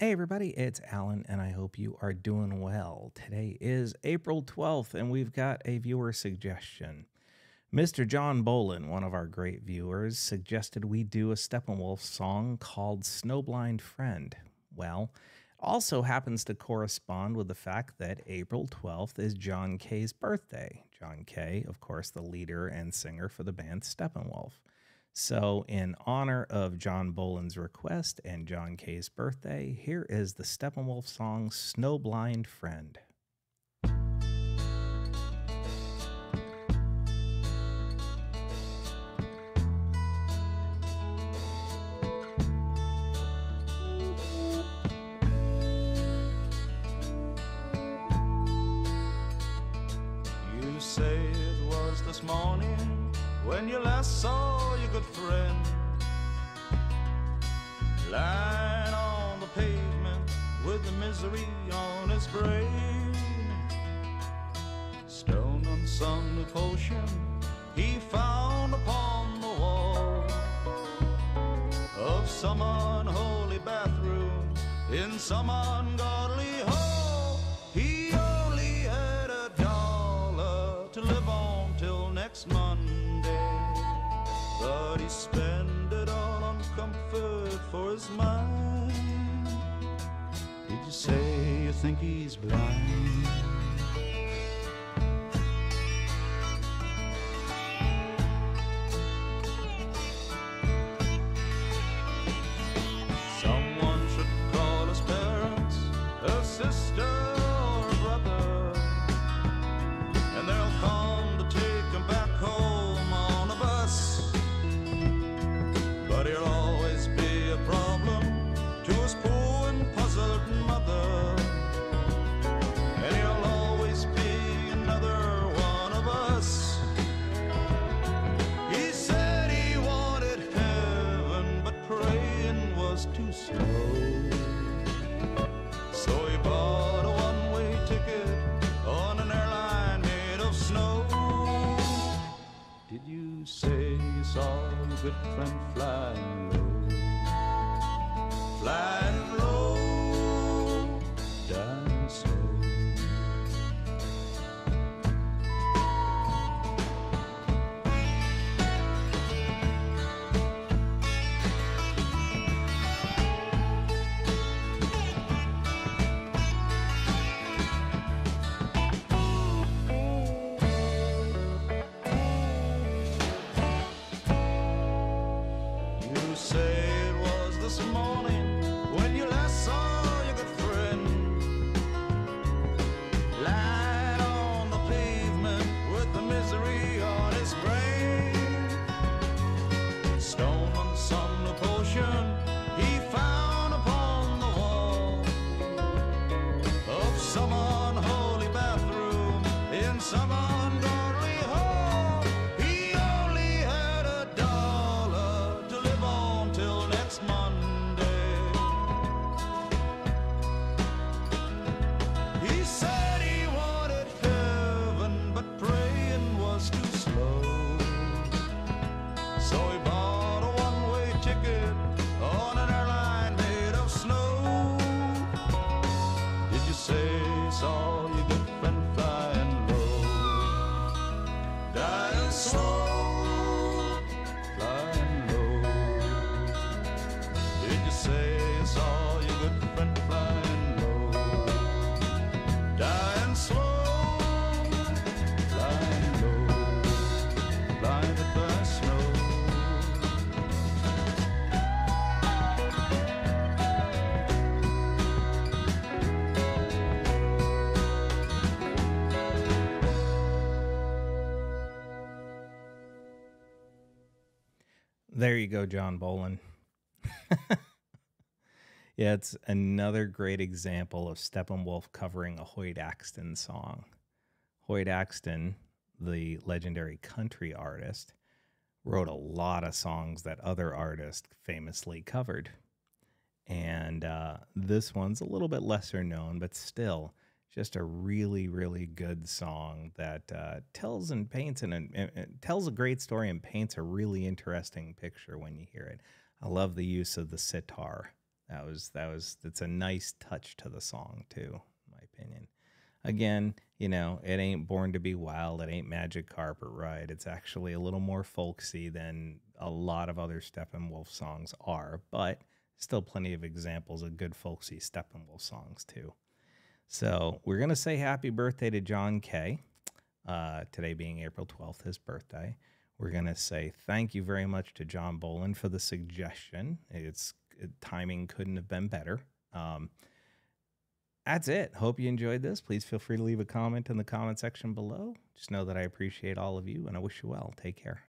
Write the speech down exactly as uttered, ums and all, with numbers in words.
Hey everybody, it's Alan, and I hope you are doing well. Today is April twelfth, and we've got a viewer suggestion. Mister John Bolin, one of our great viewers, suggested we do a Steppenwolf song called Snowblind Friend. Well, it also happens to correspond with the fact that April twelfth is John Kay's birthday. John Kay, of course, the leader and singer for the band Steppenwolf. So, in honor of John Bolin's request and John Kay's birthday, here is the Steppenwolf song Snowblind Friend. You say it was this morning when you last saw your good friend lying on the pavement with the misery on his brain. Stone on some new potion he found upon the wall of some unholy bathroom in some ungodly hall. He only had a dollar to live on till next Monday, but he spent it all on comfort for his mind. Did you say you think he's blind? Someone should call his parents, a sister or a brother, and they'll come to take him back home on a bus. But he'll always be a problem to his poor and puzzled mother, and he'll always be another one of us. He said he wanted heaven, but praying was too slow, so he bought a one-way ticket on an airline made of snow. Did you say you saw your good friend flying low, flying low, dying slow? You say it was this morning when you last saw your good friend lying on the pavement with the misery on his brain. Stone on some new potion he found upon the wall of some unholy bathroom in some ungodly hall. He only had a dollar to live on till next Monday. He said he wanted heaven, but praying was too slow, so he bought a one-way ticket on an airline made of snow. Did you say you saw your good friend flying low, dying slow, flying low? Did you say you saw your good friend flying low, dying slow, flying low, blinded by snow? There you go, John Bolin. Yeah, it's another great example of Steppenwolf covering a Hoyt Axton song. Hoyt Axton, the legendary country artist, wrote a lot of songs that other artists famously covered. And uh, this one's a little bit lesser known, but still just a really, really good song that uh, tells and paints and, and tells a great story and paints a really interesting picture when you hear it. I love the use of the sitar. That was, that was, that's a nice touch to the song too, in my opinion. Again, you know, it ain't Born to Be Wild. It ain't Magic Carpet Ride. It's actually a little more folksy than a lot of other Steppenwolf songs are, but still plenty of examples of good folksy Steppenwolf songs too. So we're going to say happy birthday to John K. Uh, today being April twelfth, his birthday. We're going to say thank you very much to John Bolin for the suggestion. It's timing couldn't have been better. Um, that's it. Hope you enjoyed this. Please feel free to leave a comment in the comment section below. Just know that I appreciate all of you and I wish you well. Take care.